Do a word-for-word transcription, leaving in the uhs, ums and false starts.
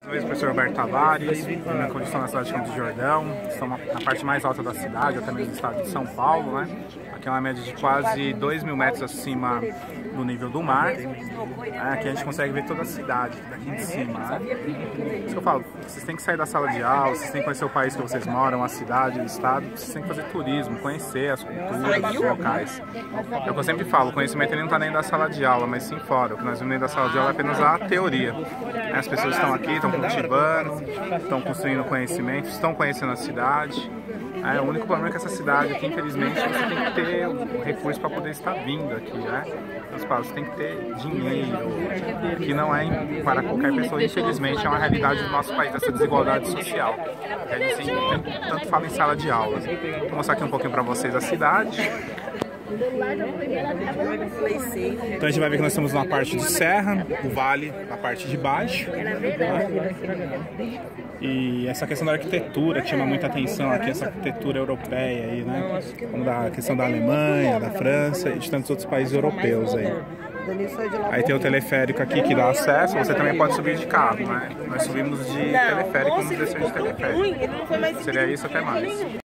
Eu sou o professor Roberto Tavares, minha condição na cidade de Campos do Jordão, estamos na parte mais alta da cidade, ou também do estado de São Paulo, né? Aqui é uma média de quase dois mil metros acima do nível do mar. Aqui a gente consegue ver toda a cidade daqui de cima, né? Isso que eu falo, vocês têm que sair da sala de aula, vocês têm que conhecer o país que vocês moram, a cidade, o estado, vocês têm que fazer turismo, conhecer as culturas, os locais. É o que eu sempre falo, o conhecimento ele não está nem da sala de aula, mas sim fora. O que nós vemos dentro da sala de aula é apenas a teoria. As pessoas estão aqui, estão cultivando, estão construindo conhecimento, estão conhecendo a cidade. É, o único problema é que essa cidade aqui, infelizmente, você tem que ter o recurso para poder estar vindo aqui, né? Os você tem que ter dinheiro, que não é para qualquer pessoa, infelizmente, é uma realidade do nosso país, essa desigualdade social. A gente sempre, tanto fala em sala de aula. Vou mostrar aqui um pouquinho para vocês a cidade. Então a gente vai ver que nós estamos na parte de serra, o vale na parte de baixo, né? E essa questão da arquitetura que chama muita atenção aqui, essa arquitetura europeia aí, né? Como da questão da Alemanha, da França e de tantos outros países europeus aí. Aí tem o teleférico aqui que dá acesso, você também pode subir de carro, né? Nós subimos de teleférico, vamos descer de teleférico. Seria isso, até mais.